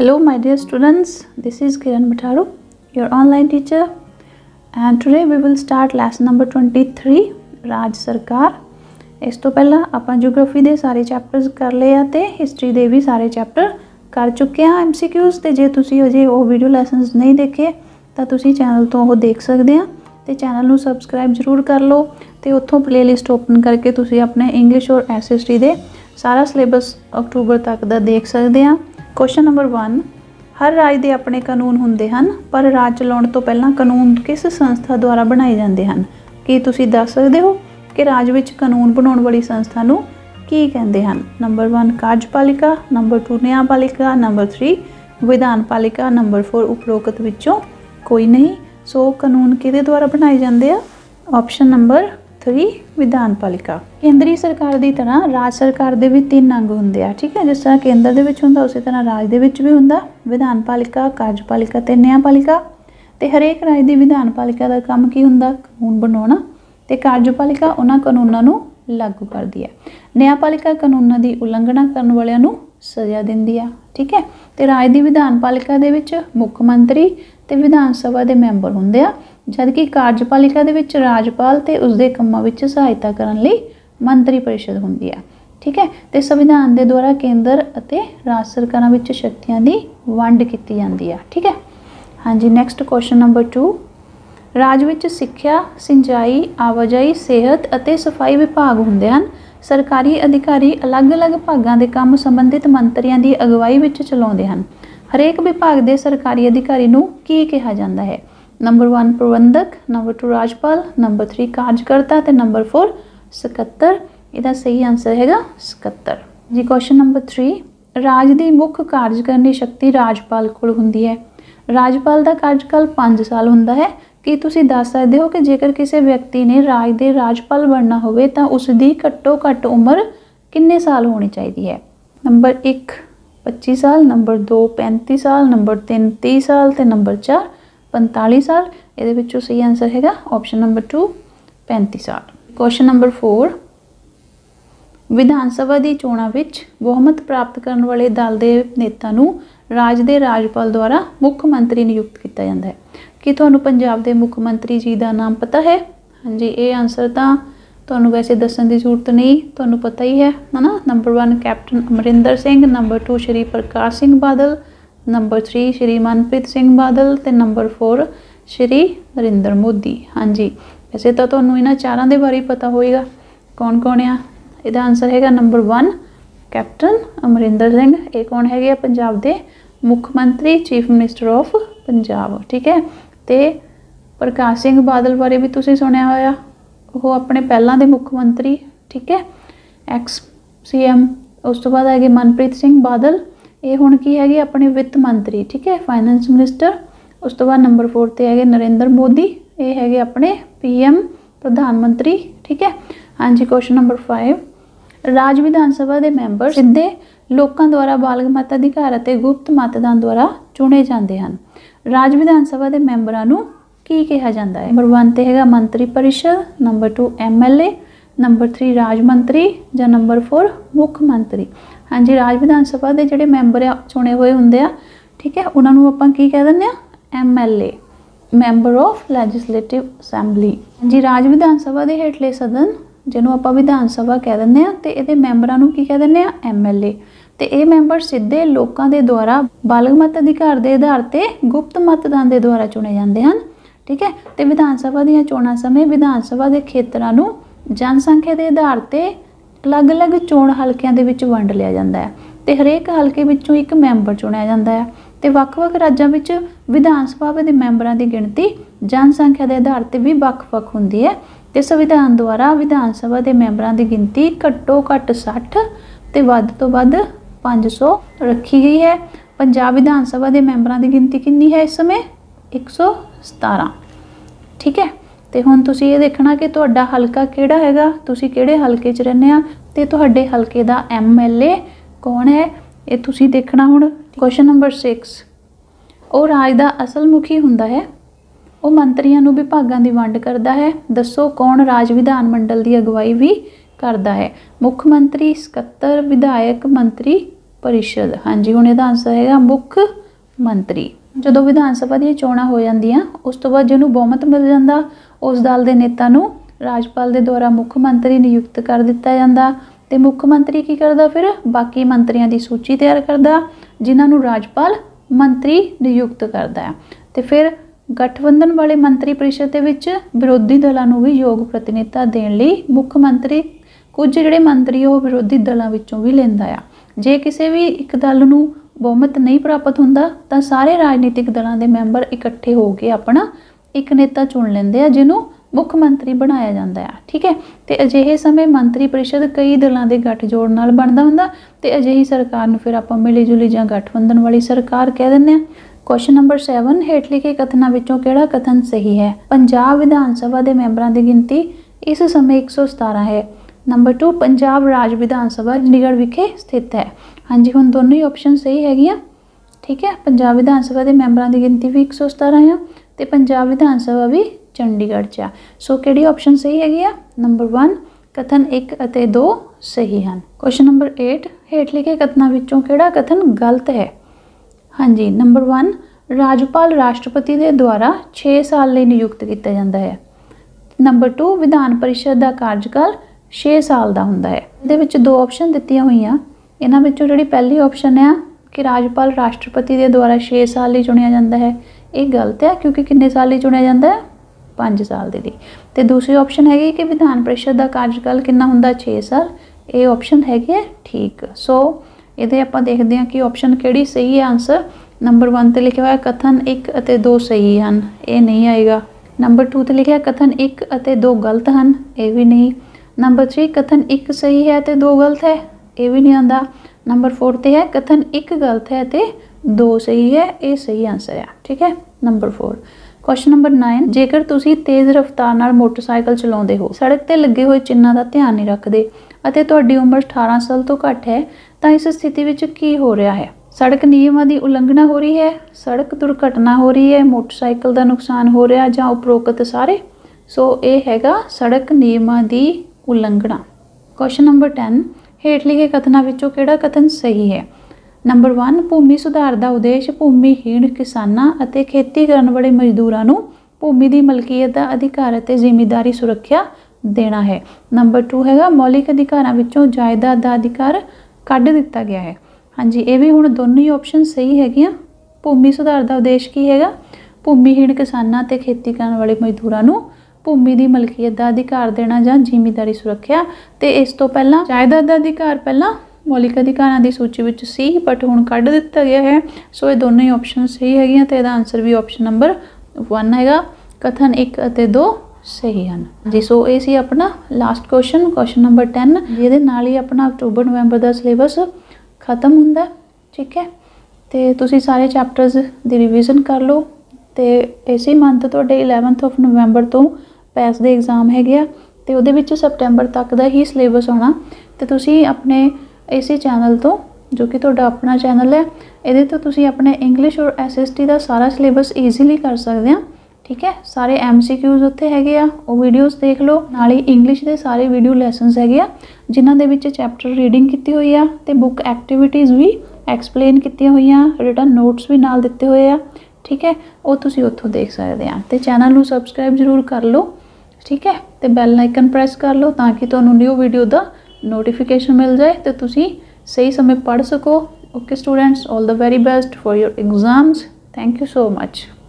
Hello my dear students, this is Kiran Matharu, your online teacher, and today we will start lesson number 23 राज सरकार। इस तो पहला ਆਪਾਂ geography ਦੇ ਸਾਰੇ ਚੈਪਟਰਸ ਕਰ ਲਏ ਆ ਤੇ ਹਿਸਟਰੀ ਦੇ ਵੀ ਸਾਰੇ ਚੈਪਟਰ ਕਰ ਚੁੱਕੇ ਆ MCQs ਤੇ ਜੇ ਤੁਸੀਂ ਅਜੇ ਉਹ ਵੀਡੀਓ ਲੈਸਨਸ ਨਹੀਂ ਦੇਖੇ ਤਾਂ ਤੁਸੀਂ ਚੈਨਲ ਤੋਂ ਉਹ ਦੇਖ ਸਕਦੇ ਆ ਤੇ ਚੈਨਲ ਨੂੰ ਸਬਸਕ੍ਰਾਈਬ ਜ਼ਰੂਰ ਕਰ ਲਓ ਤੇ ਉੱਥੋਂ ਪਲੇਲਿਸਟ ਓਪਨ ਕਰਕੇ ਤੁਸੀਂ ਆਪਣੇ ਇੰਗਲਿਸ਼ ਔਰ SST ਦੇ ਸਾਰਾ ਸਿਲੇਬਸ ਅਕਤੂਬਰ ਤੱਕ ਦਾ ਦੇਖ ਸਕਦੇ ਆ। क्वेश्चन नंबर 1, हर राज के अपने कानून होंदे हन पर राज चलाउण तो पहलां कानून किस संस्था द्वारा बनाए जाते हैं? की तुसीं दस सकते हो कि राज विच कानून बनाउण वाली संस्था नूं की कहंदे हन? नंबर 1 कार्यपालिका, नंबर 2 न्यायपालिका, नंबर 3 विधानपालिका, नंबर 4 उपरोक्त विचों कोई नहीं। सो कानून किहदे द्वारा बनाए जाते हैं? ऑप्शन नंबर 3 विधानपालिका। केंद्रीय सरकार की तरह राज सरकार के भी 3 अंग होंगे आ, ठीक है। जिस तरह केंद्र के विच हुंदा उस तरह राज के विच भी हुंदा विधानपालिका, कार्यपालिका ते न्यायपालिका। ते हरेक राज की विधानपालिका का काम की हुंदा? कानून बनाउणा ते कार्यपालिका उन्हां कानूनां नूं लागू करदी है। न्यायपालिका कानूनां की उलंघना करन वालियां नूं सज़ा दिंदी है, ठीक है। ते राज की विधानपालिका दे विच मुख मंत्री ते विधान सभा के मैंबर हुंदे आ, जबकि कार्यपालिका दे विच राजपाल ते उसदे कंमां विच सहायता करन लई मंत्री परिषद हुंदी है, ठीक है। ते संविधान दे द्वारा केंद्र अते राज सरकारां विच शक्तियां दी वंड कीती जांदी है, ठीक है। हाँ जी, नैक्सट क्वेश्चन नंबर 2, राज विच सिक्ख्या, सिंचाई, आवाजाई, सेहत अते सफाई विभाग हुंदे हन। सरकारी अधिकारी अलग अलग भागां दे काम संबंधित मंत्रियों की अगवाई विच चलाउंदे हन। हरेक विभाग के सरकारी अधिकारी नूं की कहा जाता है? नंबर 1 प्रबंधक, नंबर 2 राजपाल, नंबर 3 कार्यकर्ता ते नंबर 4 सकत्तर। इसका सही आंसर हैगा सकत्तर जी। क्वेश्चन नंबर 3, राज की मुख्य कार्य करने शक्ति राजपाल कोल हुंदी है। राजपाल का कार्यकाल 5 साल हुंदा है। कि तुसीं दस सकते हो कि जेकर किसी व्यक्ति ने राज के राजपाल बनना होवे तां उसकी घट्टो घट्ट उम्र कितने साल होनी चाहिए है? नंबर 1 25 साल, नंबर 2 35 साल, नंबर 3 30 साल ते नंबर 4 45 साल। ये विचों सही आंसर हैगा ऑप्शन नंबर 2 35 साल। क्वेश्चन नंबर 4, विधान सभा की चोणां विच बहुमत प्राप्त करने वाले दल के नेता नूं राज के राजपाल द्वारा मुख्य मंत्री नियुक्त किया जाता है। कि तुहानूं पंजाब के मुख्य मंत्री जी का नाम पता है? हाँ जी, ये आंसर तो तुहानूं वैसे दस्सण की जरूरत नहीं, तुहानूं पता ही है ना। Number 1 captain Amarinder Singh, number 2 Shri Prakash Singh Badal, number 3 Shri Manpreet Singh Badal ते नंबर 4 श्री नरेंद्र मोदी। हाँ जी, वैसे तो तुहानूं इन्हां चारां दे बारे पता होएगा कौन कौन आ। इसदा आंसर हैगा नंबर 1 कैप्टन अमरिंदर सिंह। ये कौन है? पंजाब के मुख्य मंत्री, चीफ मिनिस्टर ऑफ पंजाब, ठीक है। तो प्रकाश सिंह बादल बारे भी तुसीं सुनिया होया, वो अपने पहलां दे मुख्य मंत्री, ठीक है, एक्स CM। उस तो बाद है मनप्रीत सिंह बादल, ये हुण की है अपने वित्त मंत्री, ठीक है, फाइनेंस मिनिस्टर। उस तो बाद नंबर 4 ते है नरेंद्र मोदी, ये है अपने PM प्रधानमंत्री, ठीक है। हाँ जी, क्वेश्चन नंबर 5, राज विधान सभा के मैंबर सीधे लोगों द्वारा बालग मताधिकार और गुप्त मतदान द्वारा चुने जाते हैं। राज विधान सभा के मैंबरां नूं की कहा जाता है? नंबर 1 ते हैगा मंत्री परिषद, नंबर 2 MLA, नंबर 3 राज मंत्री या नंबर 4 मुख्य मंत्री। हाँ जी, राज विधान सभा के जोड़े मैंबर चुने हुए होंगे आ, ठीक है, उन्होंने आपां की कह दिंदे आ? MLA, member of legislative assembly. जी, राज विधान सभा के हेठले सदन जिन्हों आपां विधान सभा कह दिंदे आ ते इहदे मैंबरां नूं की कह दिंदे आ? MLA। तो ये मैंबर सीधे लोगों के द्वारा बालग मत अधिकार के आधार पर गुप्त मतदान के द्वारा चुने जाते हैं, ठीक है। तो विधान सभा दी चोणां समय विधान सभा के खेतरां नूं जनसंख्या के आधार पर अलग अलग चोण हलकिਆਂ ਦੇ ਵਿੱਚ ਵੰਡ लिया जाता है। तो हरेक हलके विचों एक मैंबर चुनिया जाता है। तो ਵੱਖ-ਵੱਖ राज्यों ਵਿੱਚ विधान सभा के मैंबरों की गिणती जनसंख्या के आधार पर भी ਵੱਖ-ਵੱਖ होंदी है। तो संविधान द्वारा विधान सभा के मैंबरों की गिनती घट्टो घट्ट 60 तो वध तो वध 500 रखी गई है। पंजाब विधान सभा के मैंबरों की गिनती कितनी है इस समय? 117, ठीक है। तो हुण तुसीं ये देखना कि तुहाडा हलका किहड़ा हैगा, तुसीं किहड़े हलके च रहिंदे आ ते तुहाडे हलके दा MLA कौन है, ये तुसीं देखना। हुण क्वेश्चन नंबर 6, वो राज दा असल मुखी हुंदा है, वो मंत्रियों नूं विभागां दी वंड करदा है। दसो कौन राज विधान मंडल की अगवाई भी करता है? मुख्य मंत्री, सकत्तर, विधायक, मंत्री परिषद। हाँ जी, हुण इहदा आंसर हैगा मुख मंत्री। जदों विधान सभा दी चोणां हो जांदियां उस तो बाद जिहनूं बहुमत मिल जांदा उस दल दे नेता नूं राजपाल दे द्वारा मुख मंत्री नियुक्त कर दिता जांदा ते मुख मंत्री की करदा फिर बाकी मंत्रियों की सूची तैयार करदा जिन्हां नूं राजपाल मंत्री नियुक्त करदा है ते फिर गठबंधन वाले मंत्री परिषद दे विच विरोधी दलों नूं भी योग प्रतिनिधिता देण लई मुख मंत्री कुछ जिहड़े मंत्री वो विरोधी दलों विचों भी लैंदा आ। जे किसी भी एक दल नूं बहुमत नहीं प्राप्त हुंदा तां सारे राजनीतिक दलों के मैंबर इकट्ठे हो के अपना एक नेता चुन लेंदे आ जिन्हों मुख मंत्री बनाया जाता है। ठीक है, तो अजिहे समय मंत्री परिषद कई दलों के गठजोड़ नाल बनदा हुंदा ते अजिही सरकार नूं फिर आपां मिली जुली जां गठबंधन वाली सरकार कह दिंदे आ। क्वेश्चन नंबर 7, हेठ लिखे कथनां विचों किहड़ा कथन सही है? पंजाब विधान सभा के मैंबरां की गिनती इस समय 117 है। नंबर 2, पंजाब राज विधान सभा चंडीगढ़ विखे स्थित है। हाँ जी, हुण दोनों ही ऑप्शन सही हैगियां। ठीक है, पंजाब विधान सभा के मैंबरां की गिनती भी 117 है तो पंजाब विधान सभा भी चंडीगढ़ च आ। सो किहड़ी ऑप्शन सही हैगी आ? नंबर 1 कथन 1 ਅਤੇ 2 सही हैं। क्वेश्चन नंबर 8, हेठ लिखे कथनां विचों किहड़ा कथन गलत है? हाँ जी, नंबर 1 राजपाल राष्ट्रपति के द्वारा 6 साल लिए नियुक्त किया जाता है। नंबर 2 विधान परिषद का कार्यकाल 6 साल का हुंदा है। इहदे विच 2 ऑप्शन दित्तियां होईयां, इन्हां विचों जिहड़ी पहली ऑप्शन है कि राजपाल राष्ट्रपति के द्वारा 6 साल लिए चुनिया जाता है, ये गलत है क्योंकि कितने साल लिए चुनिया जाता है? 5 साल के लिए। तो दूसरी ऑप्शन हैगी कि विधान परिषद का कार्यकाल कितना हुंदा? 6 साल। ये ऑप्शन हैगी है ठीक। सो ये आपां देखते हैं कि ऑप्शन किहड़ी सही है। आंसर नंबर 1 ते लिखा हुआ कथन 1 ਅਤੇ 2 सही हैं, ये नहीं आएगा। नंबर 2 ते लिखा कथन 1 ਅਤੇ 2 गलत हैं, ये भी नहीं। नंबर 3 कथन 1 सही है तो 2 गलत है, ये भी नहीं आता। नंबर 4 ते है कथन 1 गलत है तो 2 सही है, ये सही आंसर है। ठीक है, नंबर 4। क्वेश्चन नंबर 9, जेकर तुसी तेज़ रफ्तार नाल मोटरसाइकिल चलाउंदे हो, सड़क ते लगे हुए चिन्हां दा ध्यान नहीं रखते ਅਤੇ ਤੁਹਾਡੀ उम्र 18 साल तो घट है तो इस स्थिति में की हो रहा है? सड़क नियमां की उलंघना हो रही है, सड़क दुर्घटना हो रही है, मोटरसाइकिल का नुकसान हो रहा जां उपरोक्त सारे? सो ये हैगा सड़क नियमां की उलंघना। क्वेश्चन नंबर 10, हेठ लिखे कथनां विचों किहड़ा कथन सही है? नंबर 1 भूमि सुधार का उद्देश्य भूमिहीन किसानां अते खेती करन वाले मजदूरां नूं भूमि की मलकीयत का अधिकार अते जिमीदारी सुरक्षा देना है। नंबर 2 हैगा मौलिक अधिकारां विचों जायदाद का अधिकार कढ़ दिता गया है। हाँ जी, ये भी हुण दोनों ही ऑप्शन सही हैगियां। भूमि सुधार का उद्देश्य की हैगा? भूमिहीन किसानां ते खेती करन वाले मजदूरां नूं भूमि की मलकीयत का अधिकार देना जां जिमीदारी सुरक्षा। तो इस तो पहला जायदाद का अधिकार पहला मौलिक अधिकारां की सूची में सी बट हुण कढ़ दिता गया है। सो ये दोनों ही ऑप्शन सही हैगियां तो इसका आंसर भी ऑप्शन नंबर 1 हैगा, कथन 1 ਅਤੇ 2 सही हैं जी। सो ये सी अपना लास्ट क्वेश्चन, क्वेश्चन नंबर 10, जिहदे नाल ही अपना अक्टूबर नवंबर का सिलेबस खत्म हुंदा। ठीक है, तो तुसीं सारे चैप्टर्स की रिविजन कर लो। तो इसी मंथ तुहाडे 11 नवंबर तो पैस दे एग्जाम हैगे आ ते उहदे विच सैप्टेंबर तक का ही सिलेबस आना। तो तुसीं अपने इसी चैनल तो जो कि तुहाडा अपना चैनल है, ये तो तुसीं अपने इंग्लिश और SST का सारा सिलेबस ईजीली कर सकते हैं। ठीक है, सारे MCQs उत्थे हैगे आ, वो वीडियोज़ देख लो। नाल ही इंग्लिश के सारे वीडियो लैसनस हैगे आ जिन्हां दे विच चैप्टर रीडिंग की हुई आ ते बुक एक्टिविटीज़ भी एक्सप्लेन की हुई आ, रिटन नोट्स भी नाल दिते हुए आ। ठीक है, वो तुसीं उत्थों देख सकते हैं। तो चैनल नूं सबसक्राइब जरूर कर लो। ठीक है, तो बैल आइकन प्रेस कर लो ताकि तुहानूं न्यू वीडियो का नोटिफिकेशन मिल जाए तो तुसीं सही समय पढ़ सको। Okay students, all the very best for your exams. Thank you so much.